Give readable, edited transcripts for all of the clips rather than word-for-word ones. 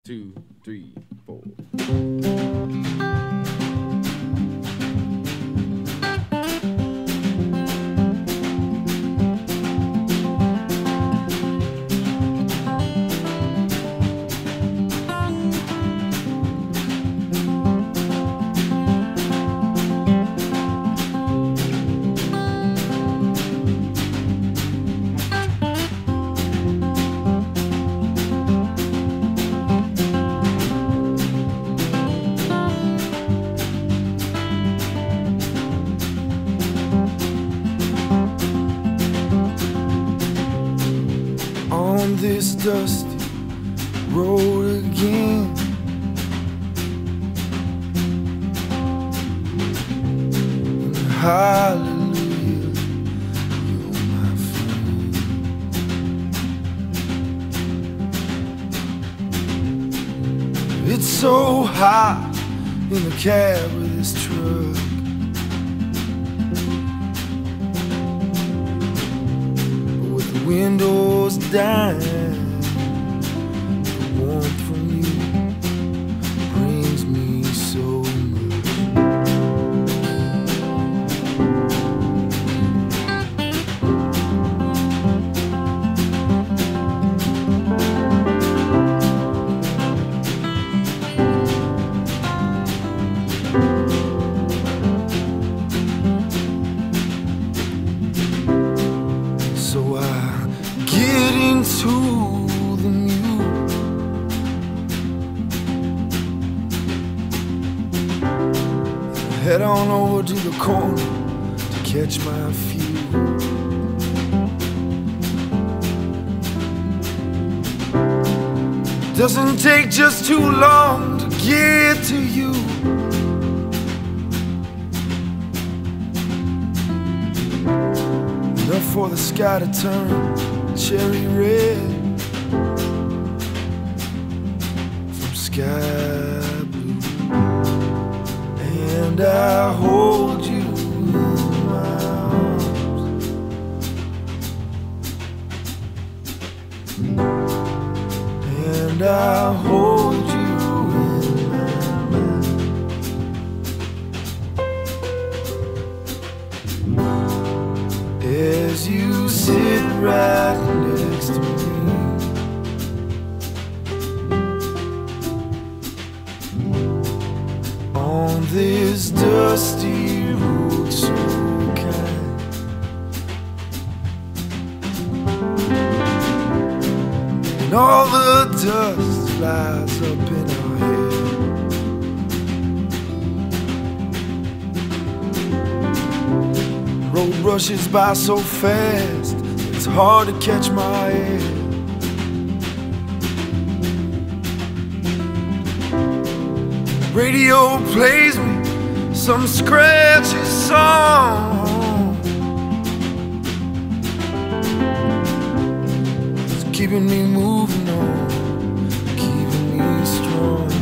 2, 3, 4. On this dusty road again, and hallelujah, you're my friend. It's so hot in the cab of this truck, windows down, the warmth from you brings me so much. So I get into the mule, head on over to the corner to catch my fuel. Doesn't take just too long to get to you. Enough for the sky to turn cherry red from sky blue, and I hold you in my arms, and I hold you in my mind as you sit right next to me. On this dusty road so kind, and all the dust flies up in our head. Road rushes by so fast, it's hard to catch my head. Radio plays me some scratchy song. It's keeping me moving on, keeping me strong.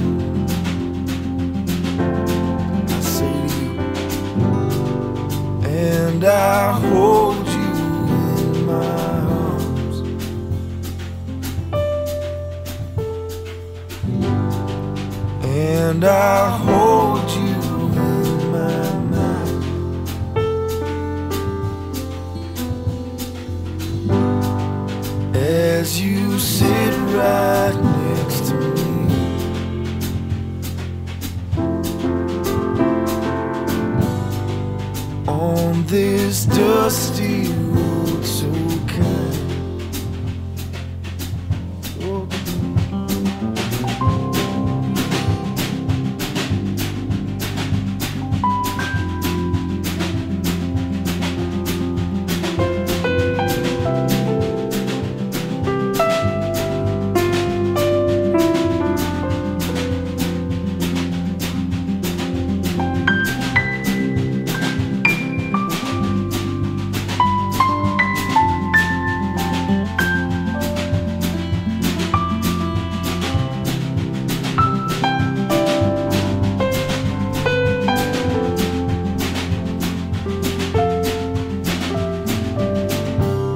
I say to you, and I hold you in my arms, and I hold you in my mind as you sit right next to me. On this dusty road so kind.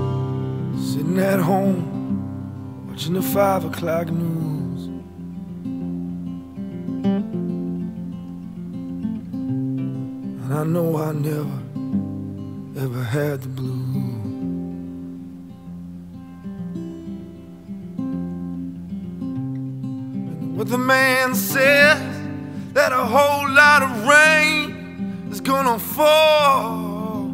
At home, watching the 5 o'clock news, And I know I never, ever had the blues. But the man says that a whole lot of rain is gonna fall,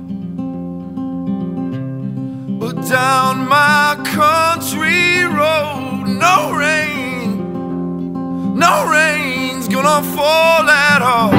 but down my country road, no rain's gonna fall at all.